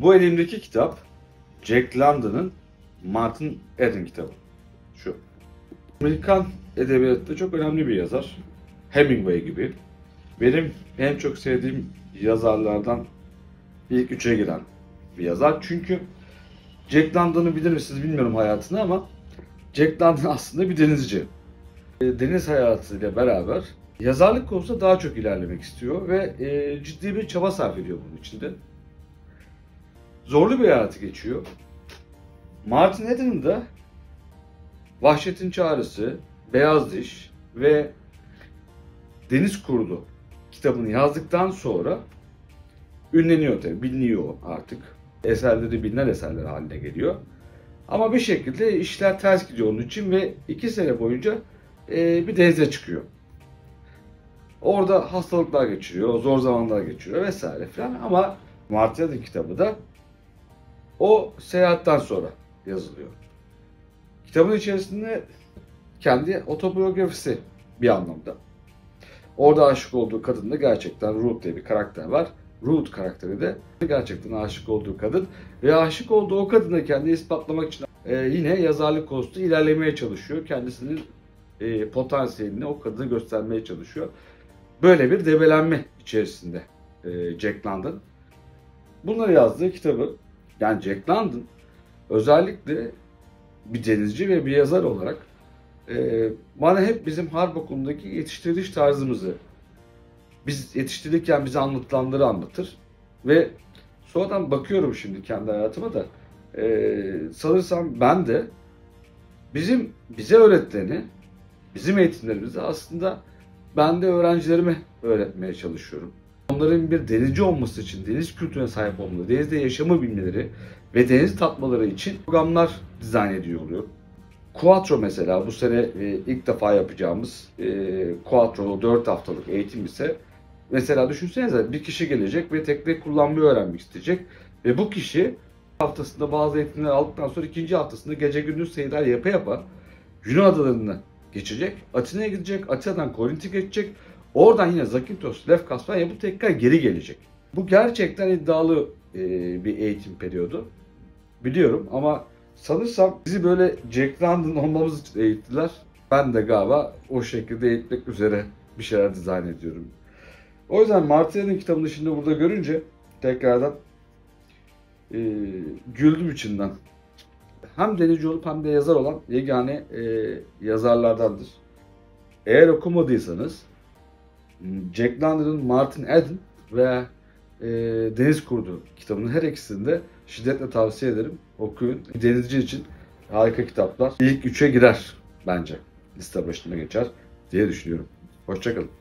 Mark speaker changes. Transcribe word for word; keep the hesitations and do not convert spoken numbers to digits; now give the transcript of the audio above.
Speaker 1: Bu elimdeki kitap Jack London'ın Martin Eden kitabı. Şu. Amerikan edebiyatta çok önemli bir yazar. Hemingway gibi. Benim en çok sevdiğim yazarlardan ilk üçe giren bir yazar. Çünkü Jack London'ı bilir misiniz bilmiyorum hayatını ama Jack London aslında bir denizci. Deniz hayatıyla beraber yazarlık konusunda daha çok ilerlemek istiyor ve e, ciddi bir çaba sarf ediyor bunun içinde. Zorlu bir hayatı geçiyor. Martin Eden'ın da Vahşetin Çağrısı, Beyaz Diş ve Deniz Kurdu kitabını yazdıktan sonra ünleniyor tabii, biliniyor artık. Eserleri bilinen eserler haline geliyor. Ama bir şekilde işler ters gidiyor onun için ve iki sene boyunca e, bir denize çıkıyor. Orada hastalıklar geçiriyor, zor zamanlar geçiriyor vesaire filan ama Martin Eden kitabı da o seyahatten sonra yazılıyor. Kitabın içerisinde kendi otobiyografisi bir anlamda. Orada aşık olduğu kadın da gerçekten Ruth diye bir karakter var. Ruth karakteri de gerçekten aşık olduğu kadın ve aşık olduğu o kadına kendini ispatlamak için e, yine yazarlık konusunda ilerlemeye çalışıyor. Kendisinin e, potansiyelini o kadına göstermeye çalışıyor. Böyle bir debelenme içerisinde e, Jack London. Bunları yazdığı kitabı, yani Jack London özellikle bir denizci ve bir yazar olarak e, bana hep bizim harp okulundaki yetiştiriliş tarzımızı, biz yetiştirirken bize anlatılanları anlatır ve sonradan bakıyorum şimdi kendi hayatıma da e, sanırsam ben de bizim bize öğrettiğini, bizim eğitimlerimizi aslında ben de öğrencilerime öğretmeye çalışıyorum. Onların bir denizci olması için, deniz kültürüne sahip olmaları, denizde yaşamı bilmeleri ve deniz tatmaları için programlar dizayn ediyor oluyor. Quattro mesela bu sene e, ilk defa yapacağımız e, Quattro dört haftalık eğitim ise mesela düşünsenize bir kişi gelecek ve tekne kullanmayı öğrenmek isteyecek ve bu kişi haftasında bazı eğitimler aldıktan sonra ikinci haftasında gece gündüz seyirler yapa yapa Yunan adalarını geçecek, Atina'ya gidecek, Atina'dan Korint'e geçecek, oradan yine Zakynthos, Lefkas falan yapıp tekrar geri gelecek. Bu gerçekten iddialı e, bir eğitim periyodu biliyorum ama sanırsam bizi böyle Jack London olmamız için eğittiler. Ben de galiba o şekilde eğitmek üzere bir şeyler dizayn ediyorum. O yüzden Martin Eden kitabını şimdi burada görünce tekrardan e, güldüm içinden. Hem denizci olup hem de yazar olan yegane e, yazarlardandır. Eğer okumadıysanız Jack London'ın Martin Eden ve e, Deniz Kurdu kitabının her ikisini de şiddetle tavsiye ederim. Okuyun. Denizci için harika kitaplar. İlk üçe girer bence. Liste başına geçer diye düşünüyorum. Hoşça kalın.